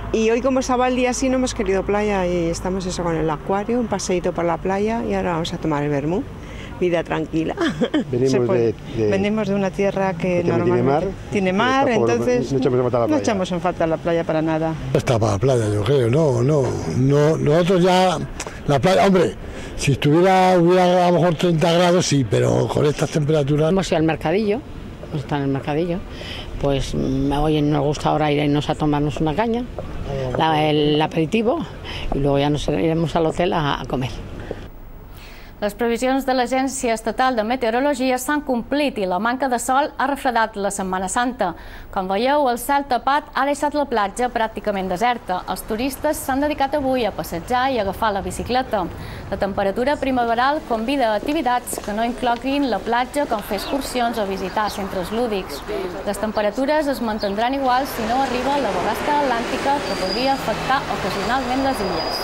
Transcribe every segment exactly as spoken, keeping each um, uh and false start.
Y hoy, como estaba el día así, no hemos querido playa y estamos eso con el acuario, un paseíto por la playa y ahora vamos a tomar el vermú. Vida tranquila. Venimos de, de, Venimos de una tierra que normalmente tiene mar, tiene mar entonces no echamos en falta la playa. No echamos en falta la playa para nada. Está para la playa, yo creo, no, no, no, nosotros ya, la playa, hombre, si estuviera, hubiera a lo mejor treinta grados, sí, pero con estas temperaturas... Hemos ido al mercadillo, está en el mercadillo, pues hoy nos gusta ahora irnos a tomarnos una caña, la, el aperitivo, y luego ya nos iremos al hotel a, a comer. Les previsions de l'Agència Estatal de Meteorologia s'han complit i la manca de sol ha refredat la Setmana Santa. Com veieu, el cel tapat ha deixat la platja pràcticament deserta. Els turistes s'han dedicat avui a passejar i a agafar la bicicleta. La temperatura primaveral convida a activitats que no incloguin la platja, com fer excursions o visitar centres lúdics. Les temperatures es mantindran iguals si no arriba la borrasca atlàntica que podria afectar ocasionalment les illes.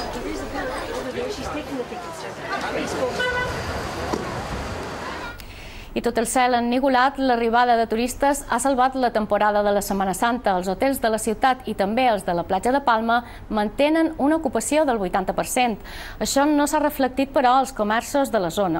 I tot el cel ennigolat, l'arribada de turistes ha salvat la temporada de la Setmana Santa. Els hotels de la ciutat i també els de la platja de Palma mantenen una ocupació del vuitanta per cent. Això no s'ha reflectit, però, als comerços de la zona.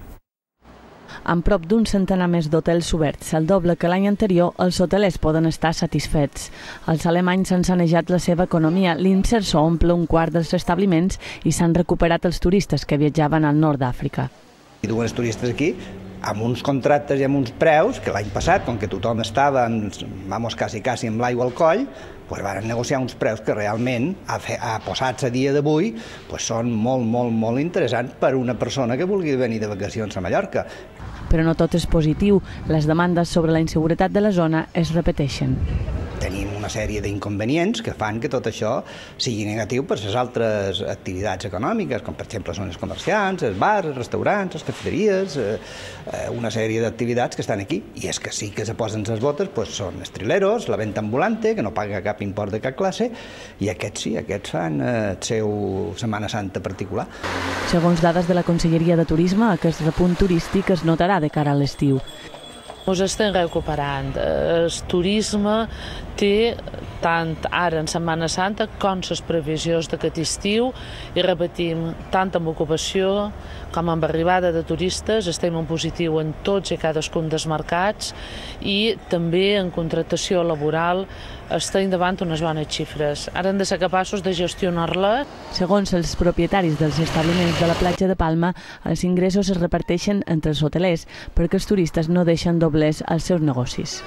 Amb prop d'un centenar més d'hotels oberts, el doble que l'any anterior, els hotelers poden estar satisfets. Els alemanys han sanejat la seva economia, l'Inserso omple un quart dels establiments i s'han recuperat els turistes que viatjaven al nord d'Àfrica. I duen els turistes aquí amb uns contractes i amb uns preus que l'any passat, com que tothom estava vamos, quasi, quasi amb l'aigua al coll, pues van negociar uns preus que realment, posats a dia d'avui, pues són molt, molt, molt interessants per a una persona que vulgui venir de vacacions a Mallorca. Però no tot és positiu. Les demandes sobre la inseguretat de la zona es repeteixen. Tenim una sèrie d'inconvenients que fan que tot això sigui negatiu per les altres activitats econòmiques, com per exemple són els comerciants, els bars, els restaurants, les cafeteries, una sèrie d'activitats que estan aquí. I és que sí que se posen les botes, són els trileros, la venda ambulante, que no paga cap import de cap classe, i aquests sí, aquests fan el seu Setmana Santa particular. Segons dades de la Conselleria de Turisme, aquest repunt turístic es notarà de cara a l'estiu. Ens estem recuperant. El turisme té tant ara en Setmana Santa com les previsions d'aquest estiu i repetim, tant amb ocupació com amb arribada de turistes, estem en positiu en tots i cadascun dels mercats i també en contractació laboral estem davant unes bones xifres. Ara hem de ser capaços de gestionar-la. Segons els propietaris dels establiments de la platja de Palma, els ingressos es reparteixen entre els hotelers perquè els turistes no deixen doblers als seus negocis.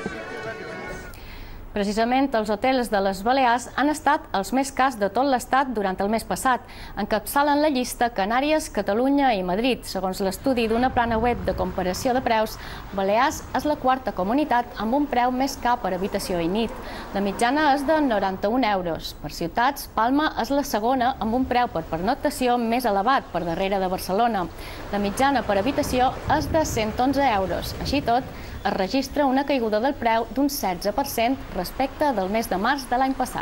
Precisament, els hotels de les Balears han estat els més cars de tot l'estat durant el mes passat. Encapçalen la llista Canàries, Catalunya i Madrid. Segons l'estudi d'una plana web de comparació de preus, Balears és la quarta comunitat amb un preu més car per habitació i nit. La mitjana és de noranta-un euros. Per ciutats, Palma és la segona amb un preu per pernoctació més elevat, per darrere de Barcelona. La mitjana per habitació és de cent onze euros. Així tot, es registra una caiguda del preu d'un setze per cent respecte del mes de març de l'any passat.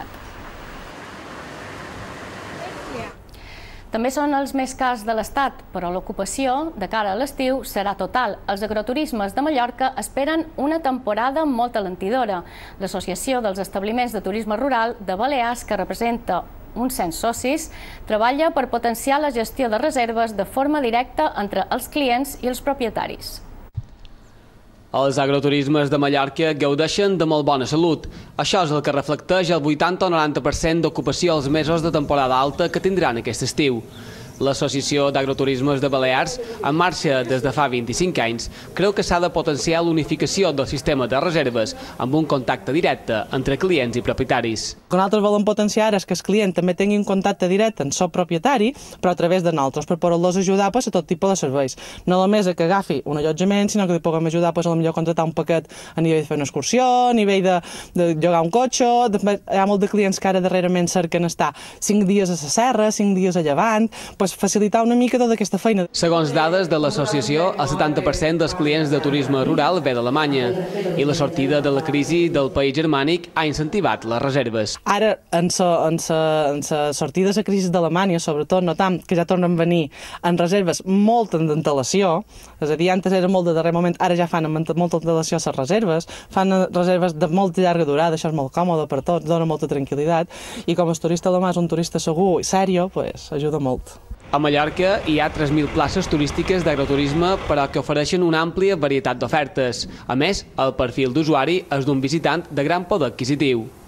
També són els més cars de l'estat, però l'ocupació de cara a l'estiu serà total. Els agroturismes de Mallorca esperen una temporada molt alentidora. L'Associació dels Establiments de Turisme Rural de Balears, que representa uns cent socis, treballa per potenciar la gestió de reserves de forma directa entre els clients i els propietaris. Els agroturismes de Mallorca gaudeixen de molt bona salut. Això és el que reflecteix el vuitanta o noranta per cent d'ocupació als mesos de temporada alta que tindran aquest estiu. L'Associació d'Agroturismes de Balears, en marxa des de fa vint-i-cinc anys, creu que s'ha de potenciar l'unificació del sistema de reserves amb un contacte directe entre clients i propietaris. El que nosaltres volem potenciar és que el client també tingui un contacte directe amb el propietari, però a través de nosaltres, per poder-los ajudar a tot tipus de serveis. No només que agafi un allotjament, sinó que li puguem ajudar a potser contractar un paquet a nivell de fer una excursió, a nivell de, de llogar un cotxe. Hi ha molts de clients que ara darrerament cerquen estar cinc dies a la serra, cinc dies a Llevant, pues, facilitar una mica tota aquesta feina. Segons dades de l'associació, el setanta per cent dels clients de turisme rural ve d'Alemanya i la sortida de la crisi del país germànic ha incentivat les reserves. Ara, en la en en sortida de la crisi d'Alemanya, sobretot notam que ja tornen a venir en reserves molt en antelació, és a dir, antes era molt de darrer moment, ara ja fan amb molta antelació les reserves, fan reserves de molt llarga durada, això és molt còmode per tots, dona molta tranquil·litat, i com el turista alemà és un turista segur i sèrio, pues, ajuda molt. A Mallorca hi ha tres mil places turístiques d'agroturisme, però que ofereixen una àmplia varietat d'ofertes. A més, el perfil d'usuari és d'un visitant de gran poder adquisitiu.